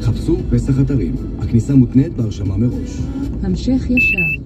חפשו פסח אתרים. הכניסה מותנית בהרשמה מראש. המשך ישר.